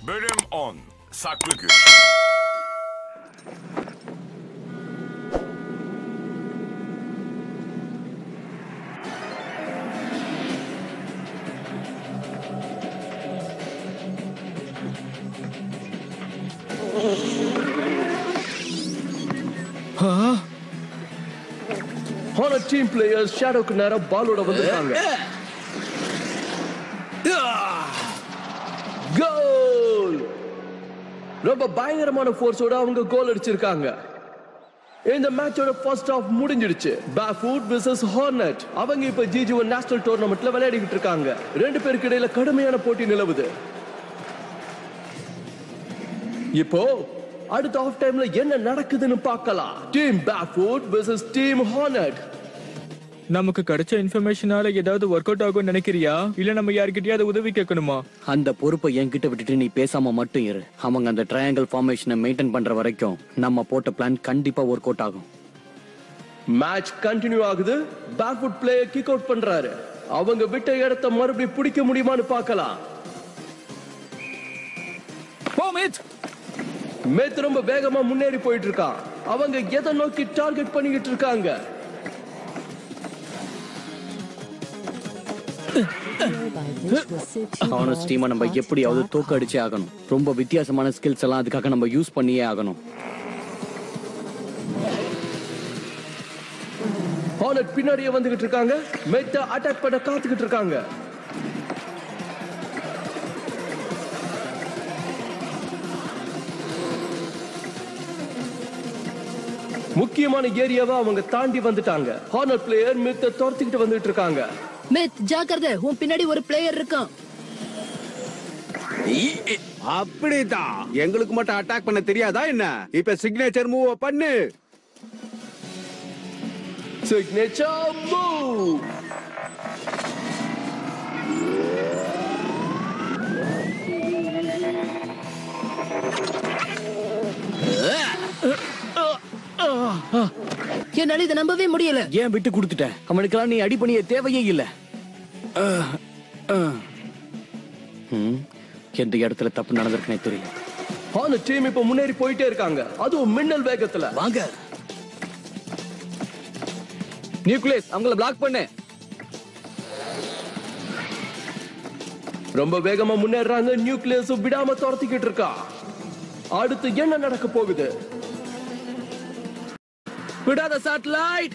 Bölüm 10. Saklı Güç. Honor team players ஷேடோக்கு நேரா பாலோட வந்திருக்காங்க. கோல்! ரொம்ப பயங்கரமான ஃபோர்ஸோட அவங்க கோல் அடிச்சிருக்காங்க. இந்த மேட்சோட ஃபர்ஸ்ட் ஹாஃப் முடிஞ்சிடுச்சு. Barefoot versus hornet. அவங்க இப்ப G1 நேஷனல் டூர்னமெண்ட்ல விளையாடிட்டு இருக்காங்க. ரெண்டு பேருக்கு இடையில கடுமையான போட்டி நிலவுது. இப்போ அடுத்த ஆஃப் டைம்ல என்ன நடக்குதுன்னு பார்க்கலாம். Team barefoot versus team hornet. நமக்கு கிடைச்ச இன்ஃபர்மேஷனால ஏதாவது ஒர்க் அவுட் ஆகும் நினைக்கிறியா இல்ல நம்ம யார்கிட்டயாவது உதவி கேட்கணுமா? அந்த பொறுப்பை என்கிட்ட விட்டுட்டு நீ பேசாம மட்டும் இரு. அவங்க அந்த ட்ரையாங்கிள் ஃபார்மேஷனை மெயின்டைன் பண்ற வரைக்கும் நம்ம போட்ட பிளான் கண்டிப்பா ஒர்க் அவுட் ஆகும். மேட்ச் கண்டினியூ ஆகுது. பேக்ஃபுட் பிளேயர் கிக் அவுட் பண்றாரு. அவங்க விட்ட இடத்தை மறுபடியும் பிடிக்க முடியுமான்னு பார்க்கலாம். மேத் ரொம்ப வேகமா முன்னேறி போயிட்டு இருக்கான். அவங்க எதை நோக்கி டார்கெட் பண்ணிக்கிட்டு இருக்காங்க? ஹானஸ்ட் டீமை நம்ம எப்படியாவது தோக்க அடிச்சே ஆகணும். ரொம்ப வித்தியாசமான ஸ்கில்ஸ் எல்லாம் அதுக்காக நம்ம யூஸ் பண்ணியே ஆகணும். ஹார்னட் பின்னாடியே வந்துகிட்டு இருக்காங்க. மேத்த அட்டாக் பண்ண காத்துக்கிட்டு இருக்காங்க. முக்கியமான ஏரியாவை அவங்க தாண்டி வந்துட்டாங்க. ஹார்னட் பிளேயர் மேத்த துரத்திக்கிட்டு வந்துட்டு இருக்காங்க. மேத் ஜாக்கிரதை, உன் பின்னாடி ஒரு பிளேயர் இருக்கான். அப்படிதான். எங்களுக்கு மட்டும் அட்டாக் பண்ண தெரியாதா என்ன? இப்ப சிக்னேச்சர் மூவ் பண்ணு. Signature move. என்னால இதை நம்பவே முடியல. ஏன் விட்டு கொடுத்துட்டேன்? அவனுக்கெல்லாம் நீ அடி பண்ணிய தேவையே இல்ல. எந்த இடத்துல தப்பு நடந்திருக்குனே தெரியல. ஹார்னட் டீம் இப்ப முன்னேறி போயிட்டே இருக்காங்க. அதுவும் மின்னல் வேகத்துல. வாங்க நியூக்ளியஸ், அவங்கள பிளாக் பண்ணு. ரொம்ப வேகமா முன்னேறாங்க. நியூக்ளியஸ் விடாம துரத்திக்கிட்டு இருக்கா. அடுத்து என்ன நடக்க போகுது? விடாத சேட்டலைட்.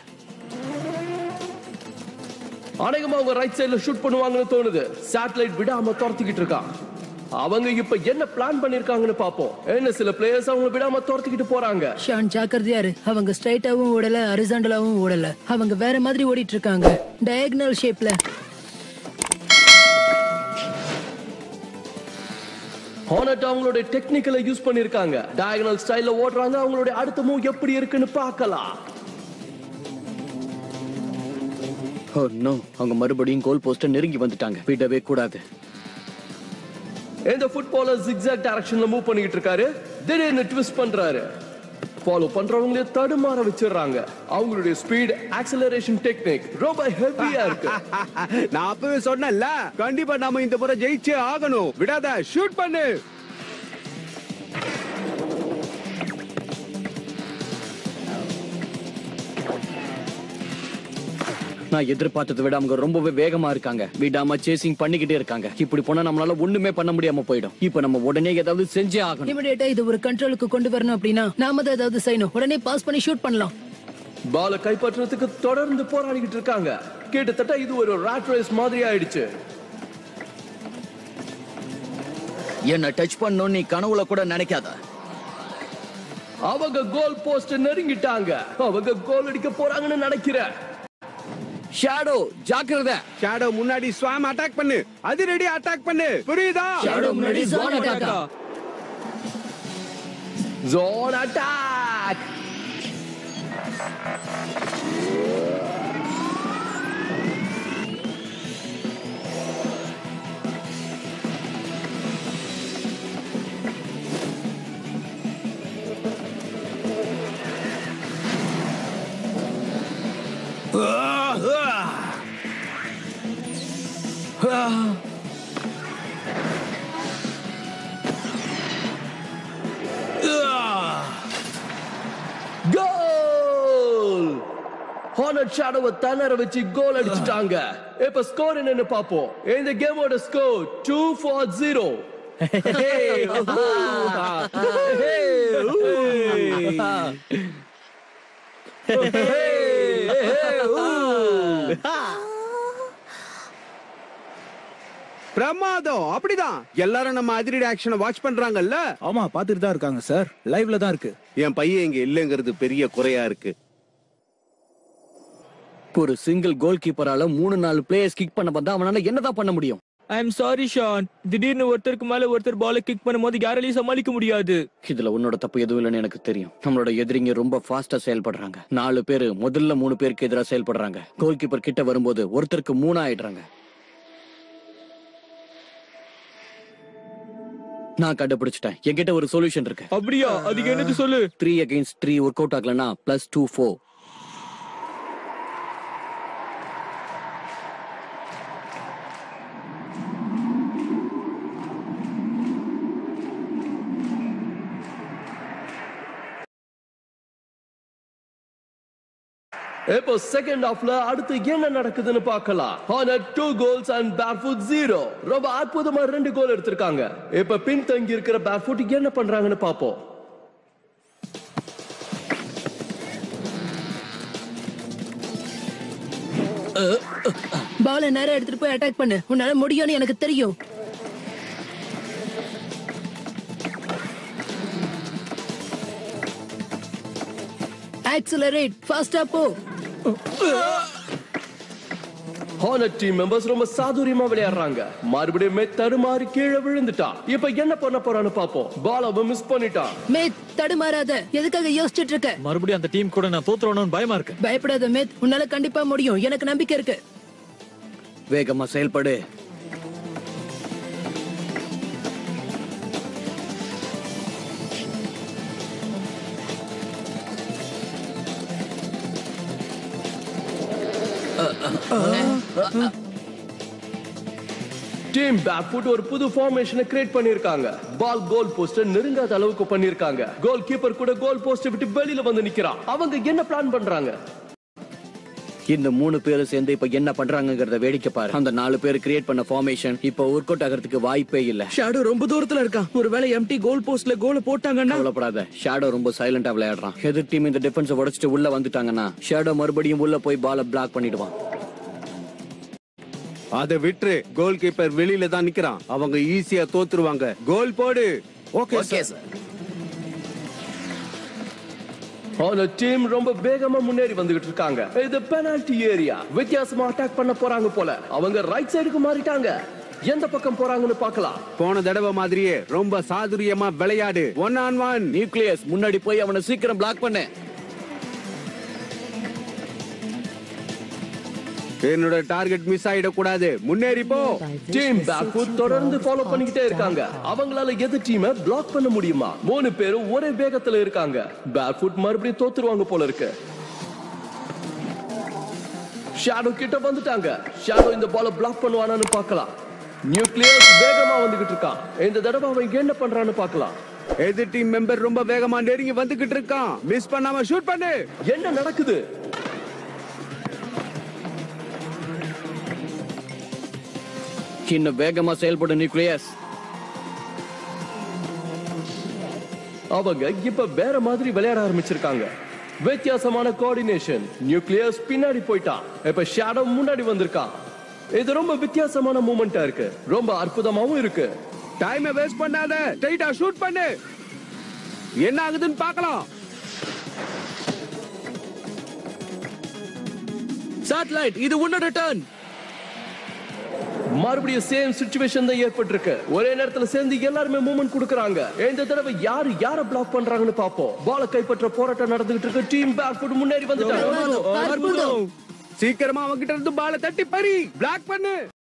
அநேகமா அவங்க ரைட் சைடுல ஷூட் பண்ணுவாங்கன்னு தோணுது. சேட்டலைட் விடாம துரத்திக்கிட்டு இருக்கா. அவங்க இப்ப என்ன பிளான் பண்ணிருக்காங்கன்னு பாப்போம். என்ன சில பிளேயர்ஸ் அவங்க விடாம துரத்திக்கிட்டு போறாங்க. ஷான் ஜாக்கிரதையா இரு. அவங்க ஸ்ட்ரைட்டாவும் ஓடல, ஹரிசாண்டலாவும் ஓடல. அவங்க வேற மாதிரி ஓடிட்டு இருக்காங்க, டயகனல் ஷேப்ல. ஹார்னட் அவங்களோட டெக்னிக்கலை யூஸ் பண்ணிருக்காங்க. டயகனல் ஸ்டைல்ல ஓடுறாங்க. அவங்களோட அடுத்த மூவ் எப்படி இருக்குன்னு பார்க்கலாம். ஓ நோ, அவங்க மறுபடியும் கோல் போஸ்ட நெருங்கி வந்துட்டாங்க. விடவே கூடாது. இந்த ஃபுட்பாலர் zigzag டைரக்ஷன்ல மூவ் பண்ணிட்டு இருக்காரு. திடீர்னு ட்விஸ்ட் பண்றாரு. ஃபாலோ பண்றவங்களே தடுமாற வச்சிடுறாங்க. அவங்களுடைய ஸ்பீட், ஆக்சலரேஷன் டெக்னிக் ரொம்ப ஹெவியா இருக்கு. நான் அப்பவே சொன்னேன்ல, கண்டிப்பா நாம இந்த முறை ஜெயிச்சே ஆகணும். விடாத, ஷூட் பண்ணு. நான் எதிர்பார்த்ததை விட அவங்க ரொம்பவே வேகமா இருக்காங்க. விடாம சேசிங் பண்ணிக்கிட்டே இருக்காங்க. இப்படி போனா நம்மளால ஒண்ணுமே பண்ண முடியாம போயிடும். இப்ப நம்ம உடனே ஏதாவது செஞ்சே ஆகணும். இமிடியேட்டா இது ஒரு கண்ட்ரோலுக்கு கொண்டு வரணும். அப்படின்னா நாம தான் ஏதாவது செய்யணும். உடனே பாஸ் பண்ணி ஷூட் பண்ணலாம். பால கைப்பற்றதுக்கு தொடர்ந்து போராடிக்கிட்டு இருக்காங்க. கிட்டத்தட்ட இது ஒரு ராட் ரேஸ் மாதிரி ஆயிடுச்சு. என்ன டச் பண்ணணும் நீ கனவுல கூட நினைக்காத. அவங்க கோல் போஸ்ட் நெருங்கிட்டாங்க. அவங்க கோல் அடிக்க போறாங்கன்னு நினைக்கிறேன். ஷேடோ ஜாக்கிரதை. ஷேடோ முன்னாடி ஸ்வாம் அட்டாக் பண்ணு. அது ரெடி அட்டாக் பண்ணு. புரியுதா? ஷேடோ முன்னாடி zone attack. Zone attack. Hornet ஷேடோவை தன்னர வச்சு கோல் அடிச்சிட்டாங்க. இப்ப ஸ்கோர் என்னன்னு பாப்போம். இந்த கேமோட ஸ்கோர் 2-0. பிரமாதம். அப்படிதான் எல்லாரும் நம்ம அதிரடி ஆக்ஷனை வாட்ச் பண்றாங்கல்ல. ஆமா பாத்துட்டு தான் இருக்காங்க சார். லைவ்ல தான் இருக்கு. என் பையன் இங்க இல்லங்கிறது பெரிய குறையா இருக்கு. ஒரு சிங்கிள் கோல் கீப்பரால 3-4 பிளேயர்ஸ் கிக் பண்ண வந்தா அவனால என்னதான் பண்ண முடியும்? I am sorry Shaun. திடீர்னு ஒருத்தருக்கு மேல ஒருத்தர் பாலை கிக் பண்ணும்போது யாராலையும் சமாளிக்க முடியாது. இதுல உன்னோட தப்பு எதுவும் இல்லைன்னு எனக்கு தெரியும். நம்மளோட எதிரிங்க ரொம்ப ஃபாஸ்டா செயல்படுறாங்க. 4 பேரு முதல்ல 3 பேருக்கு எதிராக செயல்படுறாங்க. கோல் கீப்பர் கிட்ட வரும்போது ஒருத்தருக்கு 3 ஆயிடுறாங்க. நான் கண்டுபிடிச்சிட்டேன். என்கிட்ட ஒரு சொல்யூஷன் இருக்கு. அப்படியா? அதுக்கு என்னது சொல்லு. 3 against 3 ஒர்க் அவுட் ஆகலனா +2 4. இப்போ செகண்ட் ஹாஃப்ல அடுத்து என்ன நடக்குதுன்னு பார்க்கலாம். Hornet 2 goals and Barefoot 0. ரொம்ப அற்புதமா 2 கோல் எடுத்திருக்காங்க. இப்ப பின்தங்கி இருக்கிற Barefoot என்ன பண்றாங்கன்னு பாப்போம். பாலை நேரா எடுத்துட்டு போய் அட்டாக் பண்ணு. உன்னால முடியும்னு எனக்கு தெரியும். ஆக்ஸலரேட், ஃபாஸ்டா போ. ஹானட் டீம் மெம்பர்ஸ் ரொம்ப சாதுரியமா விளையாடுறாங்க. மறுபடியும் தடுமாறி கீழே விழுந்துட்டா. இப்ப என்ன பண்ண போறான்னு பாப்போம். பால் அவன் மிஸ் பண்ணிட்டான். மேத், தடுமாறாத. எதுக்காக யோசிச்சுட்டு இருக்க? மறுபடியும் அந்த டீம் கூட நான் தோத்துறணும்னு பயமா இருக்கு. பயப்படாத மேத், உன்னால கண்டிப்பா முடியும். எனக்கு நம்பிக்கை இருக்கு. வேகமா செயல்படு. டீம் பேக்ஃபுட் ஒரு புது ஃபார்மேஷனை கிரியேட் பண்ணிருக்காங்க. பால் கோல் போஸ்ட் நெருங்காத அளவுக்கு பண்ணிருக்காங்க. கோல் கீப்பர் கூட கோல் போஸ்ட் விட்டு வெளியில வந்து நிக்கிறான். அவங்க என்ன பிளான் பண்றாங்க? இந்த 3 பேரும் சேர்ந்து இப்ப என்ன பண்றாங்கங்கறத வேடிக்கை பாரு. அந்த 4 பேர் கிரியேட் பண்ண ஃபார்மேஷன் இப்ப ஒர்க் அவுட் ஆகிறதுக்கு வாய்ப்பே இல்ல. ஷேடோ ரொம்ப தூரத்துல இருக்கான். ஒருவேளை எம்டி கோல் போஸ்ட்ல கோல் போட்டாங்கன்னா கவலைப்படாத. ஷேடோ ரொம்ப சைலண்டா விளையாடுறான். எதிர் டீம் இந்த டிஃபென்ஸை உடைச்சிட்டு உள்ள வந்துட்டாங்கன்னா ஷேடோ மறுபடியும் உள்ள போய் பாலை பிளாக் பண்ணிடுவான். அதை விட்டு கோல் கீப்பர் வெளியில தான் நிக்கிறான். அவங்க ஈஸியா தோத்துருவாங்க. கோல் போடு. Okay sir. ஹானட் டீம் ரொம்ப வேகமா முன்னேறி வந்துகிட்டு இருக்காங்க. இது பெனால்டி ஏரியா. வித்தியாசமா அட்டாக் பண்ண போறாங்க போல. அவங்க ரைட் சைடுக்கு மாறிட்டாங்க. எந்த பக்கம் போறாங்கன்னு பார்க்கலாம். போன தடவை மாதிரியே ரொம்ப சாதுரியமா விளையாடு. 1-on-1. நியூக்ளியஸ் முன்னாடி போய் அவனை சீக்கிரம் பிளாக் பண்ணு. என்னோட டார்கெட் மிஸ் ஆயிட கூடாது. முன்னேறி போ. டீம் பேக்ஃபுட் தொடர்ந்து ஃபாலோ பண்ணிக்கிட்டே இருக்காங்க. அவங்களால எது டீமை பிளாக் பண்ண முடியுமா? 3 பேரும் ஒரே வேகத்துல இருக்காங்க. பேக்ஃபுட் மறுபடியும் தோத்துருவாங்க போல இருக்கு. ஷேடோ கிட்ட வந்துட்டாங்க. ஷேடோ இந்த பாலை பிளாக் பண்ணுவானான்னு பார்க்கலாம். நியூக்ளியஸ் வேகமா வந்துகிட்டு இருக்கான். இந்த தடவை அவன் என்ன பண்றான்னு பார்க்கலாம். எதிர் டீம் மெம்பர் ரொம்ப வேகமா நெருங்கி வந்துகிட்டு இருக்கான். மிஸ் பண்ணாம ஷூட் பண்ணு. என்ன நடக்குது? இன்னும் வேகமா செயல்படும் நியூக்ளியஸ். அவங்க இப்ப வேற மாதிரி விளையாட ஆரம்பிச்சிருக்காங்க. வித்தியாசமான கோஆர்டினேஷன். நியூக்ளியஸ் பின்னாடி போயிட்டான். இப்ப ஷேடோ முன்னாடி வந்திருக்கான். இது ரொம்ப வித்தியாசமான மூமெண்டா இருக்கு. ரொம்ப அற்புதமாவும் இருக்கு. டைமை வேஸ்ட் பண்ணாத. ஸ்ட்ரைட்டா ஷூட் பண்ணு. என்ன ஆகுதுன்னு பார்க்கலாம். சேட்டலைட், இது உன்னோட டர்ன். மறுபடியும் சேம் சிச்சுவேஷன் தான் ஏற்பட்டிருக்கு. ஒரே நேரத்துல சேர்ந்து எல்லாருமே மூவ்மெண்ட் கொடுக்கறாங்க. இந்த தடவை யார பிளாக் பண்றாங்கன்னு பாப்போம். பால கைப்பற்ற போராட்டம் நடந்துகிட்டு இருக்கு. டீம் பேக்ஃபுட் முன்னேறி வந்துட்டாங்க. சீக்கிரமா அவங்கிட்ட இருந்து பால தட்டி பறி. பிளாக் பண்ணு.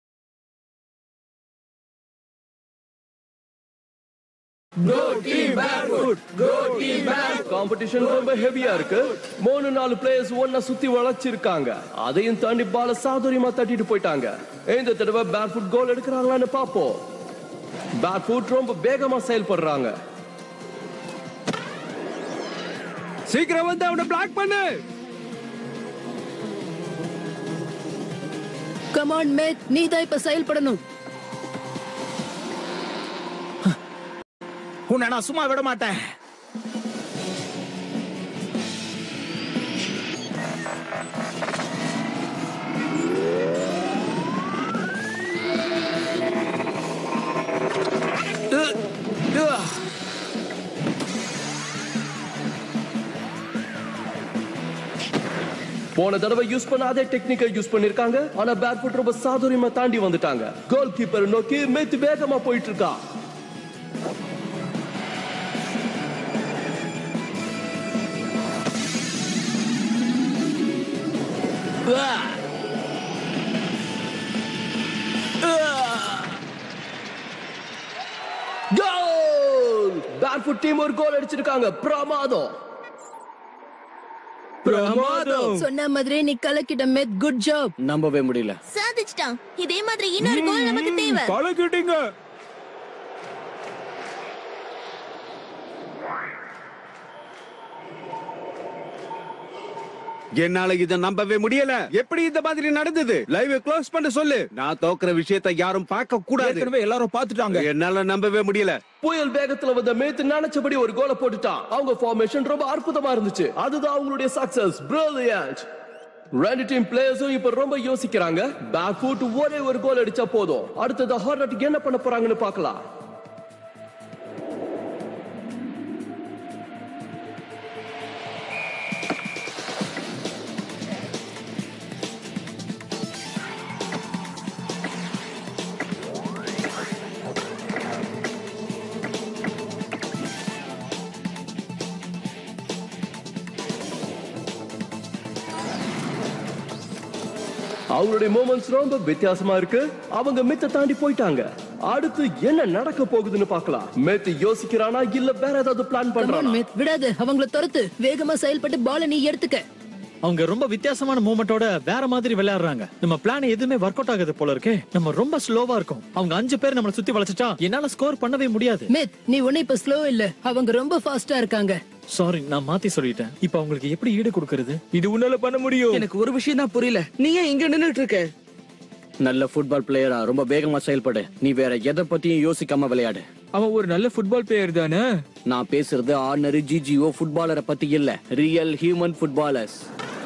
Go team barefoot. Go team barefoot. Competition ரொம்ப ஹெவியா இருக்கு. 3-4 பிளேயர்ஸ் ஒண்ணா சுத்தி வளைச்சிருக்காங்க. அதையும் தாண்டி பால சாதுரியமா தட்டிட்டு போயிட்டாங்க. இந்த தடவை பேர்ஃபுட் கோல் எடுக்கறாங்களான்னு பாப்போம். பேர்ஃபுட் ரொம்ப வேகமா செயல்படுறாங்க. சீக்கிரம் வந்து அவனை பிளாக் பண்ணு. கம் ஆன் மேத், நீ தான் இப்ப செயல்படணும். உன்னை நான் சும்மா விட மாட்டேன். போன தடவை யூஸ் பண்ண அதே டெக்னிக்கை யூஸ் பண்ணிருக்காங்க. ஆனா பேர்ஃபுட் ரொம்ப சாதுரியமா தாண்டி வந்துட்டாங்க. கோல் கீப்பர் நோக்கி மேத் வேகமா போயிட்டு இருக்கா. கோல்! பேர்ஃபுட் டீம் ஒரு கோல் அடிச்சிருக்காங்க. பிரமாதம். சொன்ன மாதிரி நீ கலக்கிட்ட மேத், குட் ஜாப். நம்பவே முடியல. சாதிச்சிட்டான். இதே மாதிரி இன்னொரு கோல் நமக்கு தேவை. கலக்கிட்டீங்க. என்னால இத நம்பவே முடியல. எப்படி இந்த மாதிரி நடந்தது? லைவ் க்ளோஸ் பண்ண சொல்லு. நான் தோக்குற விஷயத்தை யாரும் பார்க்க கூடாது. ஏற்கனவே எல்லாரும் பார்த்துட்டாங்க. என்னால நம்பவே முடியல. புயல் வேகத்துல வந்த மேத் நினைச்சபடி ஒரு கோலை போட்டுட்டான். அவங்க ஃபார்மேஷன் ரொம்ப அற்புதமா இருந்துச்சு. அதுதான் அவங்களுடைய சக்சஸ். பிரில்லியன்ட். ரெண்டு டீம் பிளேயர்ஸும் இப்ப ரொம்ப யோசிக்கிறாங்க. பேக்ஃபுட் ஒரே ஒரு கோல் அடிச்சா போதும். அடுத்தது ஹார்னட் என்ன பண்ண போறாங்கன்னு பார்க்கலாம். அவங்களுடைய மூமெண்ட்ஸ் ரொம்ப வித்தியாசமா இருக்கு. அவங்க மித்த தாண்டி போயிட்டாங்க. அடுத்து என்ன நடக்க போகுதுன்னு பார்க்கலாம். மேத் யோசிக்கிறானா இல்ல வேற ஏதாவது பிளான் கம் ஆன் பண்றானா? மேத், விடாத. அவங்கள துரத்து. வேகமா செயல்பட்டு பாலை நீ எடுத்துக்க. அவங்க ரொம்ப வித்தியாசமான மூமெண்டோட வேற மாதிரி விளையாடுறாங்க. நம்ம பிளான் எதுவுமே ஒர்க் அவுட் ஆகுது போல இருக்கே. நம்ம ரொம்ப ஸ்லோவா இருக்கோம். அவங்க 5 பேர் நம்மள சுத்தி வளைச்சிட்டா என்னால ஸ்கோர் பண்ணவே முடியாது. மேத், நீ ஒண்ணு இப்ப ஸ்லோ இல்ல. அவங்க ரொம்ப ஃபாஸ்டா இருக்காங்க. சாரி, நான் மாத்தி சொல்லிட்டேன். இப்ப அவங்களுக்கு எப்படி ஈடு கொடுக்கறது? இது உன்னால பண்ண முடியும். எனக்கு ஒரு விஷயம் தான் புரியல. நீ ஏன் இங்க நின்னுட்டு இருக்க? நல்ல ஃபுட்பால் பிளேயரா ரொம்ப வேகமா செயல்படு. நீ வேற எதை பத்தியும் யோசிக்காம விளையாடு. அவன் ஒரு நல்ல ஃபுட்பால் பிளேயர் தானே. நான் பேசுறது ஆர்டினரி ஜிஜிஓ ஃபுட்பாலரை பத்தி இல்ல, ரியல் ஹியூமன் ஃபுட்பாலர்ஸ்.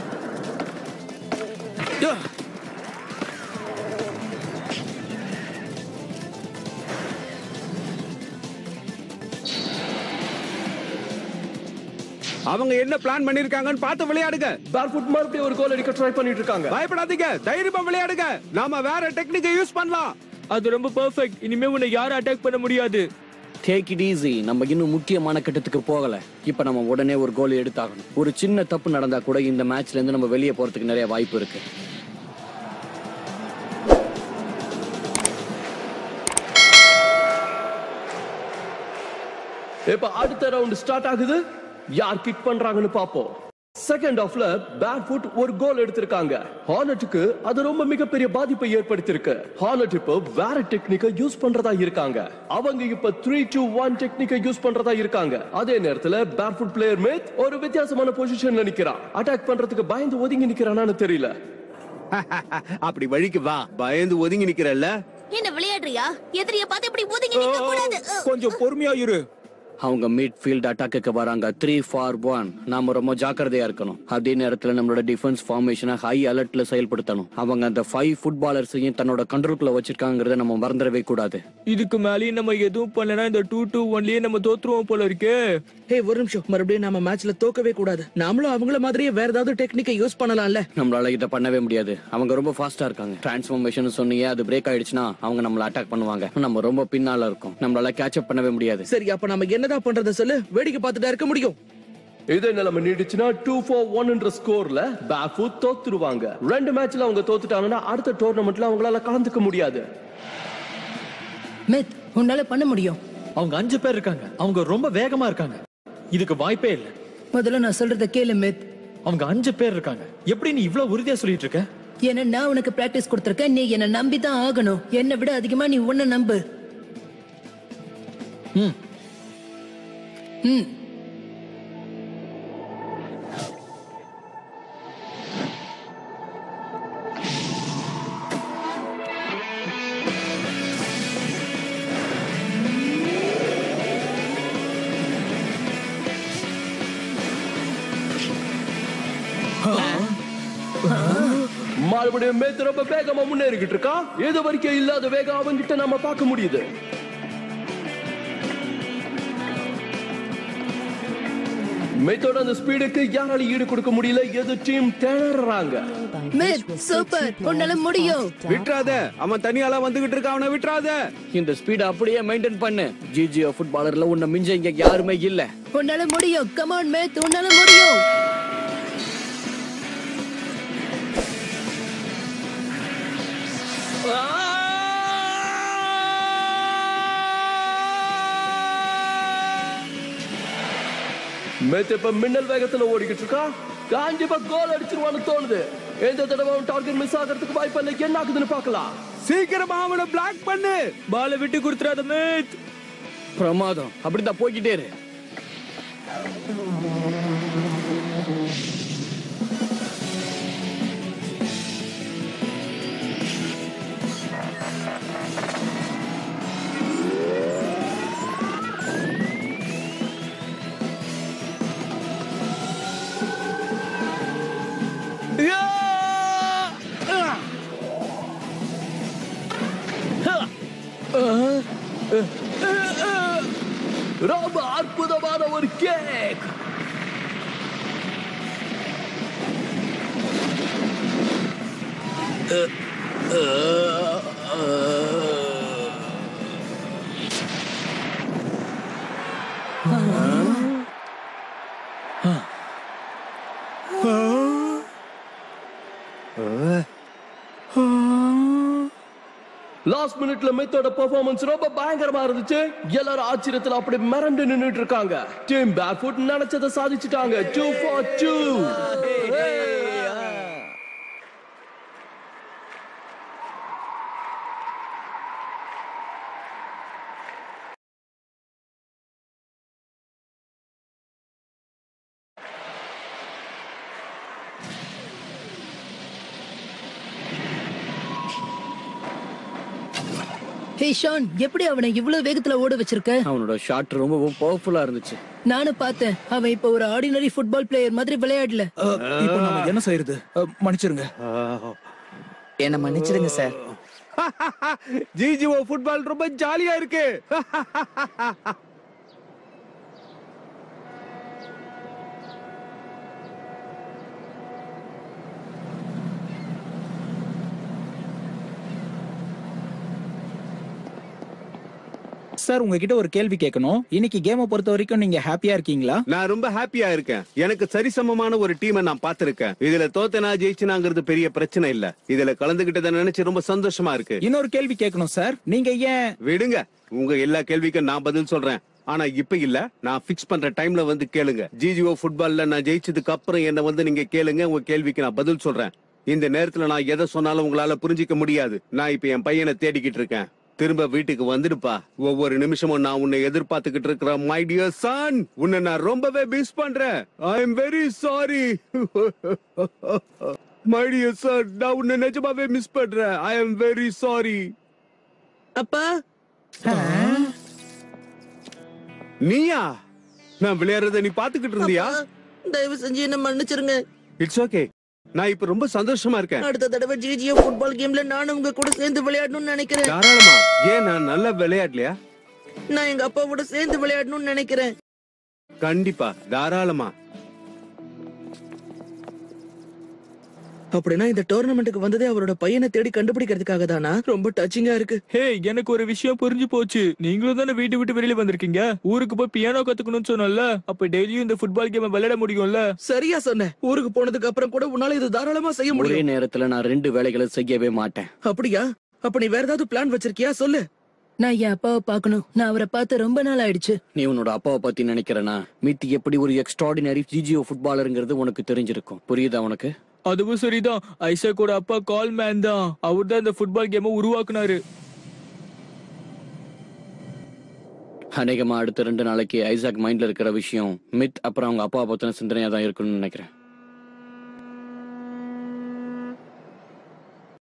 அவங்க என்ன பிளான் பண்ணிருக்காங்கன்னு பார்த்து விளையாடுங்க. பேர்ஃபுட் மறுபடியும் ஒரு கோல் அடிக்க ட்ரை பண்ணிட்டு இருக்காங்க. பயப்படாதீங்க, தைரியமா விளையாடுங்க. நாம வேற டெக்னிக்கை யூஸ் பண்ணலாம். அது ரொம்ப பெர்ஃபெக்ட். இனிமே உன்னை யாரும் அட்டாக் பண்ண முடியாது. Take it easy. நம்ம இன்னும் முக்கியமான கட்டத்துக்கு போகல. இப்ப நம்ம உடனே ஒரு கோல் எடுத்தாகணும். ஒரு சின்ன தப்பு நடந்தா கூட இந்த மேட்ச்ல இருந்து நம்ம வெளியே போறதுக்கு நிறைய வாய்ப்பு இருக்கு. இப்ப அடுத்த ரவுண்ட் ஸ்டார்ட் ஆகுது. யார் கிக் பண்றாங்கன்னு பாப்போம். செகண்ட் ஹாஃப்ல பேர்ஃபுட் ஒரு கோல் எடுத்திருக்காங்க. ஹார்னட்டுக்கு அது ரொம்ப மிகப்பெரிய பாதிப்பை ஏற்படுத்தியிருக்கு. ஹார்னட் இப்ப வேற டெக்னிக்கை யூஸ் பண்றதா இருக்காங்க. அவங்க இப்ப 3-2-1 டெக்னிக்கை யூஸ் பண்றதா இருக்காங்க. அதே நேரத்துல பேர்ஃபுட் பிளேயர் மேத் ஒரு வித்தியாசமான பொசிஷன்ல நிக்கிறான். அட்டாக் பண்றதுக்கு பயந்து ஒதுங்கி நிக்கிறானான்னு தெரியல. அப்படி வழிக்கு வா. பயந்து ஒதுங்கி நிக்கிறல்ல. என்ன விளையாடுறியா? எதிரிய பார்த்து இப்படி ஒதுங்கி நிக்க கூடாது. கொஞ்சம் பொறுமையா இரு. அவங்க மிட்ஃபீல்ட் அட்டாக்கு வராங்க. 3-4-1. நாம ரொம்ப ஜாக்கிரதையா இருக்கணும். அதே நேரத்துல நம்மளோட டிஃபென்ஸ் ஃபார்மேஷனை ஹை அலர்ட்ல செயல்படுத்தணும். அவங்க அந்த 5 ஃபுட்பாலர்ஸையும் தன்னோட கண்ட்ரோல்குள்ள வச்சிருக்காங்கறத நம்ம மறந்துடவே கூடாது. இதுக்கு மேலேயும் நம்ம எதுவும் பண்ணலனா இந்த 2-2-1லயே நம்ம தோத்துருவோம் போல இருக்கே. ஹே, ஒரு நிமிஷம். மறுபடியும் நம்ம மேட்ச்ல தோக்கவே கூடாது. நாமளும் அவங்கள மாதிரியே வேற ஏதாவது டெக்னிக்கை யூஸ் பண்ணலாம்ல. நம்மளால இதை பண்ணவே முடியாது. அவங்க ரொம்ப ஃபாஸ்டா இருக்காங்க. டிரான்ஸ்ஃபார்மேஷன் சொன்னீங்க, அது பிரேக் ஆயிடுச்சுன்னா அவங்க நம்மள அட்டாக் பண்ணுவாங்க. நம்ம ரொம்ப பின்னால இருக்கோம். நம்மளால கேட்ச் அப் பண்ணவே முடியாது. சரி, அப்ப நம்ம என்னதான் பண்றத சொல்லு. வேடிக்கை பார்த்துட்டா இருக்க முடியும். இதே நிலைமை நீடிச்சுன்னா 2-4-1 ஸ்கோர்ல பேர்ஃபுட் தோத்துருவாங்க. ரெண்டு மேட்ச்ல அவங்க தோத்துட்டாங்கன்னா அடுத்த டோர்னமெண்ட்ல அவங்களால கலந்துக்க முடியாது. மேத், உன்னால பண்ண முடியும். அவங்க 5 பேர் இருக்காங்க. அவங்க ரொம்ப வேகமா இருக்காங்க. இதுக்கு வாய்ப்பே இல்ல. முதல்ல நான் சொல்றத கேளு மேத். அவங்க 5 பேர் இருக்காங்க. எப்படி நீ இவ்ளோ உறுதியா சொல்லிட்டு இருக்க? ஏன்னா நான் உனக்கு பிராக்டிஸ் கொடுத்திருக்கேன். நீ என்ன நம்பி தான் ஆகணும். என்னை விட அதிகமா நீ உன்னை நம்பு. ம். ம். மறுபடியும் மேத் ரொம்ப வேகமா முன்னேறிக்கிட்டு இருக்கா. இது வரைக்கும் இல்லாத வேகம் அவங்கிட்ட நம்ம பார்க்க முடியுது. மேத்தோட அந்த ஸ்பீடுக்கு யாராலும் ஈடு கொடுக்க முடியல. எது டீம் திணறாங்க. மேத் சூப்பர், உன்னால முடியும். விட்டுறாத, அவன் தனியால வந்துகிட்டு இருக்க, அவனை விட்டுறாத. இந்த ஸ்பீட் அப்படியே மெயின்டைன் பண்ணு. ஜிஜிஓ ஃபுட்பாலர்ல உன்னை மிஞ்ச இங்க யாருமே இல்ல. உன்னால முடியும். கம் ஆன் மேத், உன்னால முடியும். மேத் இப்ப மின்னல் வேகத்துல ஓடிக்கிட்டு இருக்கா. கண்டிப்பா கோல் அடிச்சிருவான்னு தோணுது. எந்த தடவை டார்கெட் மிஸ் ஆகிறதுக்கு வாய்ப்பு இல்லை. என்ன ஆகுதுன்னு பார்க்கலாம். சீக்கிரமா அவனை பிளாக் பண்ணு. பாலை விட்டு கொடுத்துறாத மேத். பிரமாதம். அப்படிதான் போய்கிட்டே இரு. ரொம்ப அற்புதமான ஒரு கேக். லாஸ்ட் மினிட்ல மேத்தோட பெர்ஃபார்மன்ஸ் ரொம்ப பயங்கரமா இருந்துச்சு. எல்லாரும் ஆச்சரியத்துல அப்படி மிரண்டு நின்னுட்டு இருக்காங்க. டீம் பேக்ஃபுட் நினைச்சதை சாதிச்சுட்டாங்க. 2 for 2. ஹே ஷான், எப்படி அவனை இவ்வளவு வேகத்துல ஓட வச்சிருக்க? அவனோட ஷாட் ரொம்ப பவர்ஃபுல்லா இருந்துச்சு. நானும் பார்த்தேன். அவன் இப்ப ஒரு ஆர்டினரி ஃபுட்பால் பிளேயர் மாதிரி விளையாடல. இப்போ நாம என்ன செய்யறது? மன்னிச்சிருங்க. என்ன மன்னிச்சிடுங்க சார். ஜிஜிஓ ஃபுட்பால் ரொம்ப ஜாலியா இருக்கு. சார், உங்ககிட்ட ஒரு கேள்வி கேட்கணும். இன்னைக்கு கேமை பொறுத்த வரைக்கும் நீங்க ஹாப்பியா இருக்கீங்களா? நான் ரொம்ப ஹாப்பியா இருக்கேன். எனக்கு சரிசமமான ஒரு டீமை நான் பார்த்திருக்கேன். இதுல தோத்தனா ஜெயிச்சனாங்கிறது பெரிய பிரச்சனை இல்ல. இதுல கலந்துகிட்டத நினைச்சு ரொம்ப சந்தோஷமா இருக்கு. இன்னொரு கேள்வி கேட்கணும் சார். நீங்க ஏன் விடுங்க, உங்க எல்லா கேள்விக்கும் நான் பதில் சொல்றேன். ஆனா இப்ப இல்ல, நான் பிக்ஸ் பண்ற டைம்ல வந்து கேளுங்க. ஜிஜிஓ ஃபுட்பால்ல நான் ஜெயிச்சதுக்கு அப்புறம் என்ன வந்து நீங்க கேளுங்க. உங்க கேள்விக்கு நான் பதில் சொல்றேன். இந்த நேரத்துல நான் எதை சொன்னாலும் உங்களால புரிஞ்சிக்க முடியாது. நான் இப்ப என் பையனை தேடிக்கிட்டு இருக்கேன். திரும்ப வீட்டுக்கு வந்துடுப்பா. ஒவ்வொரு நிமிஷமும் நான் உன்னை எதிர்பார்த்துக்கிட்டு இருக்கிற மை டியர் சன். உன்னை நான் ரொம்பவே மிஸ் பண்றேன். I am very sorry my dear son. நான் உன்னை நிஜமாவே மிஸ் பண்றேன். I am very sorry. அப்பா, நீயா? நான் விளையாடுறத நீ பாத்துக்கிட்டு இருந்தியா? தயவு செஞ்சு என்ன மன்னிச்சிருங்க. It's okay. நான் இப்ப ரொம்ப சந்தோஷமா இருக்கேன். அடுத்த தடவை ஜிஜிஓ ஃபுட்பால் கேம்ல நானும் உங்க கூட சேர்ந்து விளையாடணும்னு நினைக்கிறேன். தாராளமா. ஏன் நான் நல்லா விளையாடலையா? நான் எங்க அப்பாவோட சேர்ந்து விளையாடணும்னு நினைக்கிறேன். கண்டிப்பா, தாராளமா. அப்படின்னா இந்த டோர்னமெண்ட்டுக்கு வந்ததே அவரோட பையனை தேடி கண்டுபிடிக்கிறதுக்காக தானா? ரொம்ப டச்சிங்கா இருக்கு. ஹே, எனக்கு ஒரு விஷயம் புரிஞ்சு போச்சு. நீங்களும் தானே வீட்டு விட்டு வெளியில வந்திருக்கீங்க. ஊருக்கு போய் பியானோ கத்துக்கணும்னு சொன்னல. அப்ப டெய்லியும் இந்த ஃபுட்பால் கேம் விளையாட முடியும்ல? சரியா சொன்ன. ஊருக்கு போனதுக்கு அப்புறம் கூட உன்னால இது தாராளமா செய்ய ஒரே முடியும். நேரத்துல நான் 2 வேலைகளை செய்யவே மாட்டேன். அப்படியா? அப்ப நீ வேற ஏதாவது பிளான் வச்சிருக்கியா? சொல்லு. நான் என் அப்பாவை பார்க்கணும். நான் அவரை பார்த்து ரொம்ப நாள் ஆயிடுச்சு. நீ உன்னோட அப்பாவை பத்தி நினைக்கிறனா? மித்தி எப்படி ஒரு எக்ஸ்ட்ராடினரி ஜிஜிஓ ஃபுட்பாலருங்கிறது உனக்கு தெரிஞ்சிருக்கும். புரியுதா உனக்கு? அதுவும் சரிதான். ஐசக்கோட அப்பா கால் மேன் தான். அவர் தான் இந்த ஃபுட்பால் கேமை உருவாக்குனாரு. அநேகமா அடுத்த 2 நாளைக்கு ஐசாக் மைண்ட்ல இருக்கிற விஷயம் மித் அப்புறம் அவங்க அப்பா பத்தின சிந்தனையா தான் இருக்குன்னு நினைக்கிறேன்.